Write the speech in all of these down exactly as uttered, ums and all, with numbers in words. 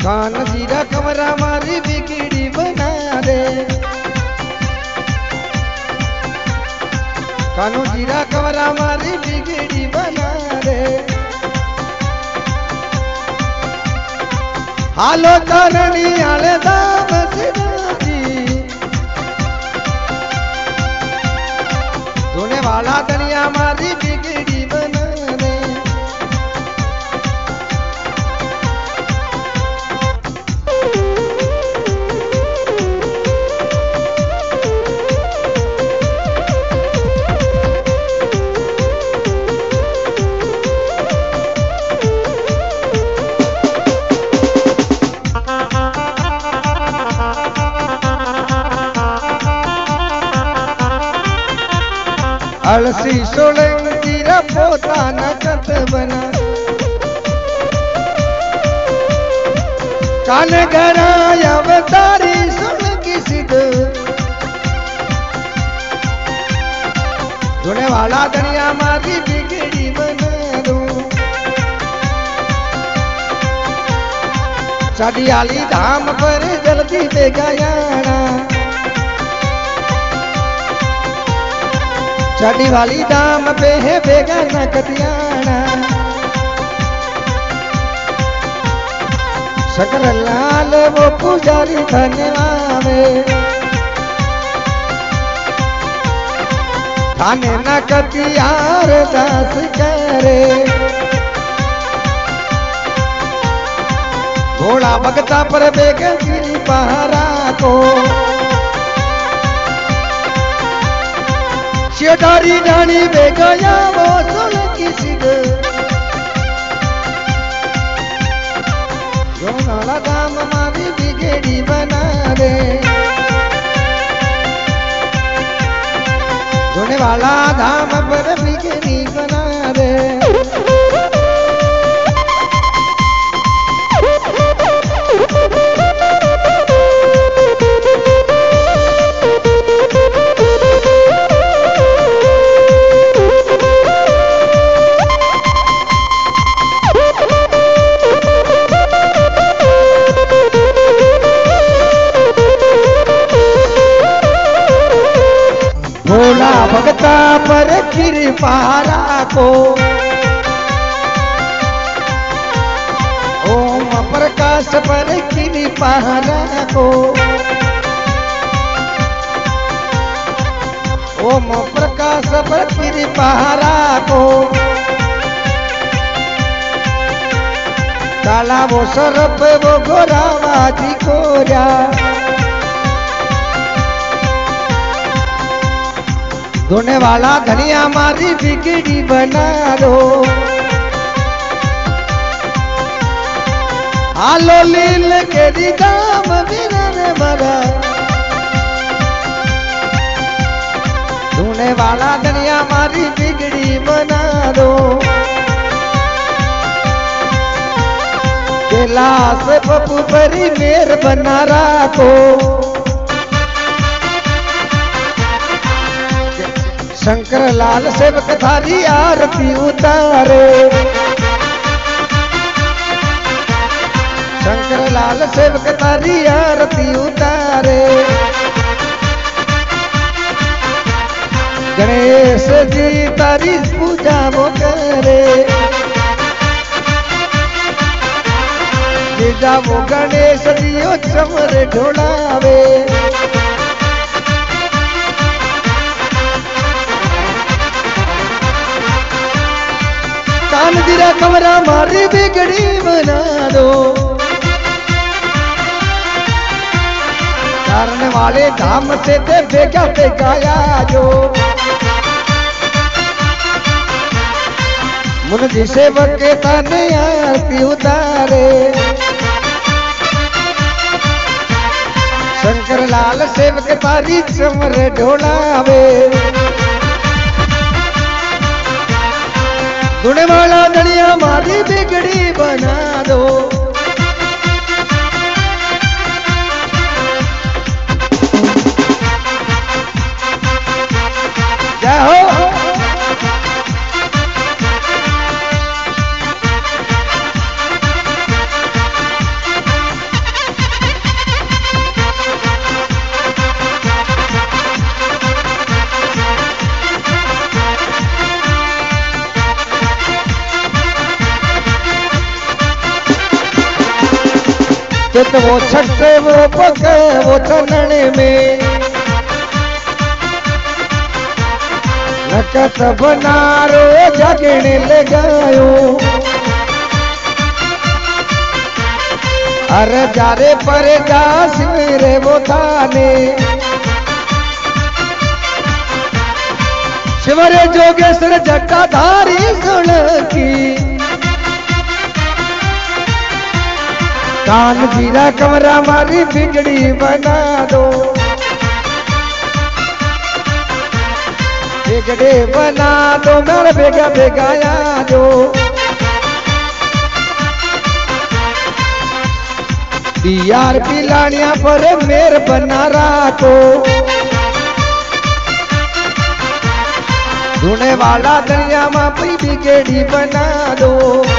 कान जीरा कमरा मारी बिगड़ी बना दे, कानू जीरा कमरा मारी बिगड़ी बना दे। हालो करनी आले दाम सिराजी, धोने वाला दनिया मारी बिगड़ी बना दे। अलसी सोलंकी रा पोता नकत बना, कान गराय अवतारी सोलंकी सिद्ध, धोने वाला दनिया मारी बिगड़ी बना दो। चढ़ियाली धाम पर जल्दी दे गयाना, चढ़ी वाली दाम पे है बेगा नकतियाना। शकर लाल वो पुजारी धनवावे, थाने नकतियार दास करे। घोड़ा भगता पर बेगा गिरी पहारा को, शेडारी डानी बेगया वो सोलंकी सिद्ध, जो नाला दाम मारी बिगड़ी बना दे। धोने वाला धाम पर बिगड़ी बना दे। भगता पर कृपारा को, ओम प्रकाश पर कृपारा को, ओम प्रकाश पर कृपारा को। काला वो सरप वो गोरावाजी कोरा, धोने वाला धनिया मारी बिगड़ी बना दो। आलो लील के दाम बिरन मरा, धोने वाला धनिया मारी बिगड़ी बना दो। कैलाश पप्पू परी मेर बना राखो, शंकर लाल सेवक थारी आरती उतारे, शंकर लाल सेवक थारी आरती उतारे। गणेश जी तारी पूजा वो करे, जीजा वो गणेश जी ओ चमर ढोलावे। कान जीरा कमरा मारी बिगड़ी बना दो, कारण वाले धाम से ते बेगा बेगाया जो। मुन जी सेवक के ताने आरती उतारे, शंकर लाल सेवक तारी चमर ढोलावे। धोने वाला दनिया मारी बिगड़ी बना दो। जय हो। चित वो छठे वो पके वो चनने में नकत बनारो जगने लगायो अरे जारे पर जा सिमरे वो थाने शिवरे जोगेश्वर जटाधारी सुन की कान जीरा कमरा मारी बिगड़ी बना दो बिगड़े बना दो मेरे बेगा बेगाया जो यार पिलानिया पर मेर बना राखो धुने वाला दरिया में पी बिगड़ी बना दो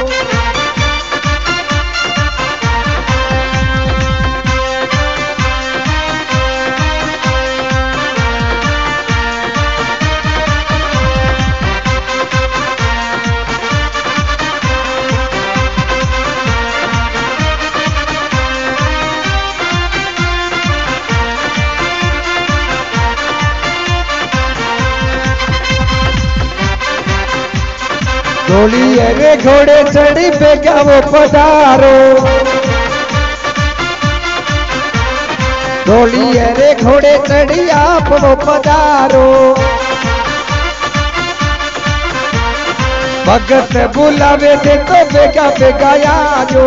डोली अरे घोड़े चढ़ी बेगा वो पधारो डोली अरे घोड़े चढ़ी आप वो पधारो भगत बुलावे थे तो बेगा बेगा आजो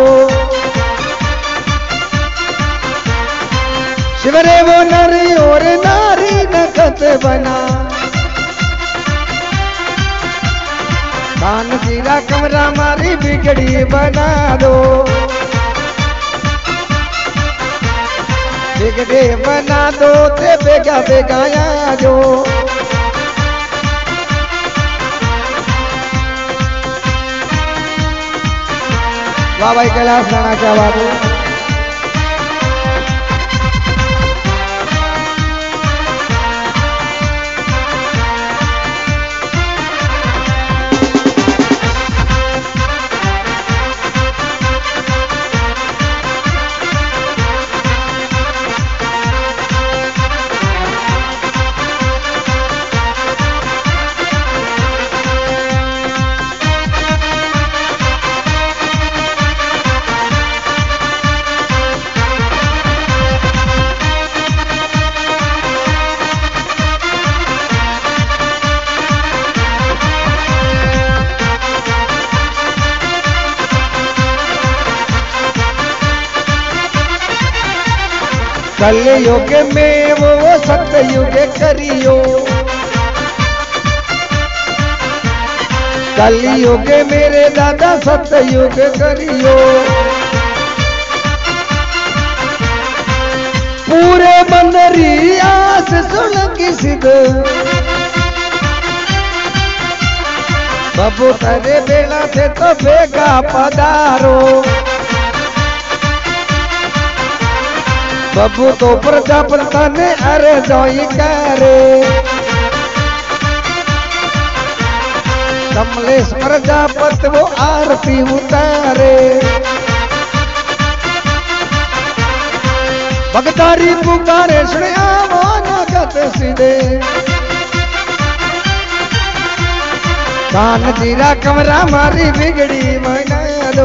शिवरे वो नरी और नारी नकत बना कान जीरा कमरा मारी बिगड़ी बना दो बिगड़े बना दो ते बेगा बेगाया जो वाह भाई कैलाश राणा क्या बात है कलयुग में वो सतयुग करियो कलयुग मेरे दादा सतयुग करियो पूरे बंदरी आस सुन की सिद्ध बबू तेरे बेला से तो बेगा पधारो बबू तो प्रजापति ने अरे जोई करे कमलेश प्रजापति वो आरती उतारे भगतारी पुकारे श्रेया वो नगत सीधे कान जीरा कमरा मारी बिगड़ी बना दो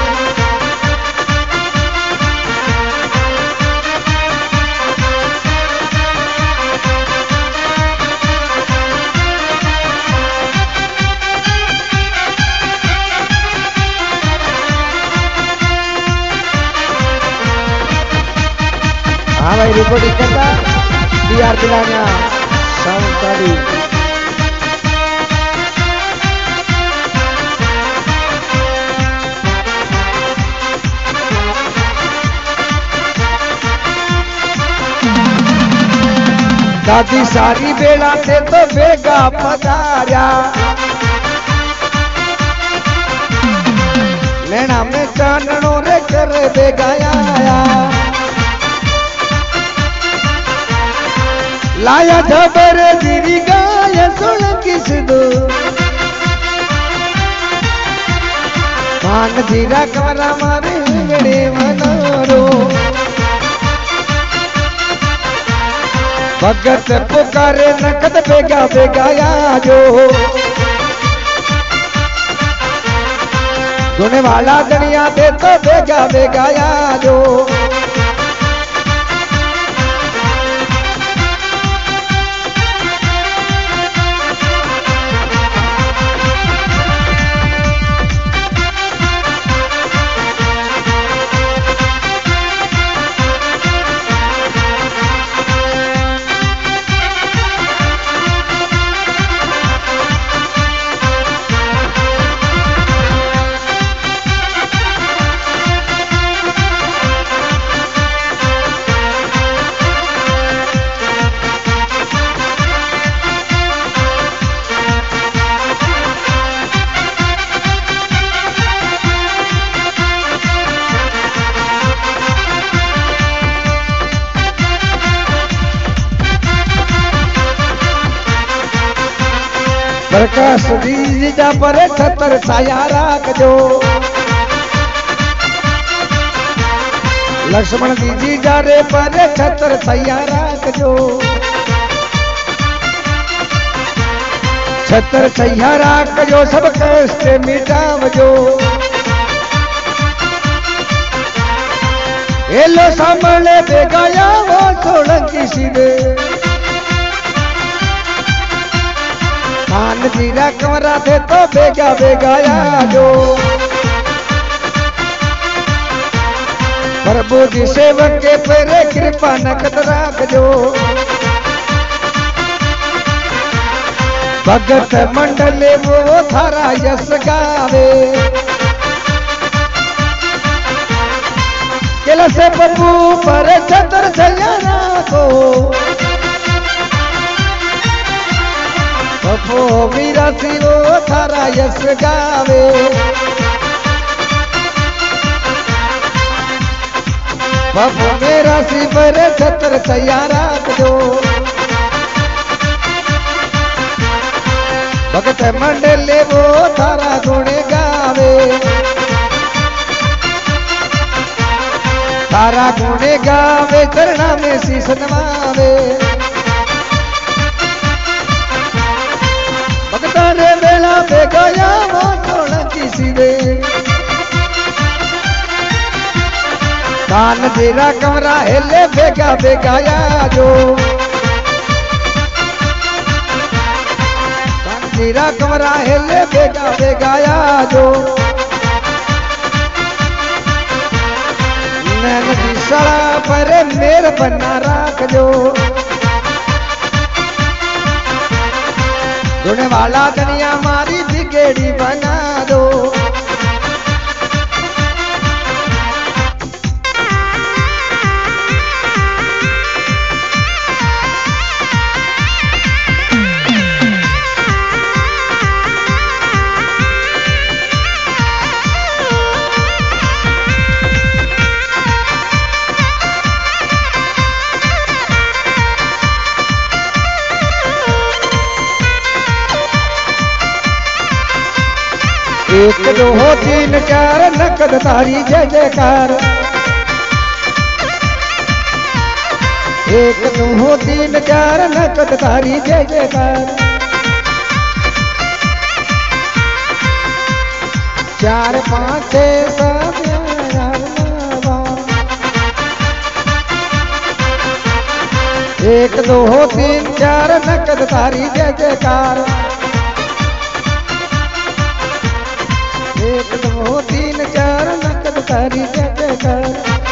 हाँ भाई रिकॉर्डिंग करता डी आर पिलानिया साउंड चालू दादी सारी बेड़ा से तो बेगा पधारा नैना में चाननों रे कर बेगा आया लाया जबर दीरी गाय सुन किस दो कान जीरा कमरा मारे मेरे मनारो भगत पुकारे नकद बेगा बेगा आजो धुने वाला दुनिया दे तो बेगा बेगा आजो प्रकाश दीजा पर छतर छाया राखजो लक्ष्मण दीजी जा रे पर छतर छाया राखजो छतर छाया राखजो सब कष्ट मिटावजो एलो सामने बेगाया वो सोलंकी सीधे कान जीरा कमरा थे तो बेगा बेगा आजो प्रभु जी सेवक के पेरे कृपा नकद राखजो भगत मंडले वो थारा यश गावे केला से प्रभु पर छतर छाया राखो बपो मीरा सिरो थारा यश गावे बपो मेरा सी पर छतर छाया राखजो भगत मंडले वो थारा गुण गावे तारा गुण गावे चरणा में शीश नवावे रे बेला बेगाया वो सोलंकी सीधे कान जीरा कमरा हिले बेगा बेगाया जो कान जीरा कमरा हिले बेगा बेगाया जो नैन की सड़ा पर मेर बना राखजो धुने वाला दुनिया मारी बिगेड़ी बना दो एक दो तीन चार नकद तारी जय जयकार एक दो तीन चार नकद तारी जय जयकार चार पाँच छः सात एक दो तीन चार नकद तारी जय जयकार एक दो तीन चार नकद तारी जय जयकार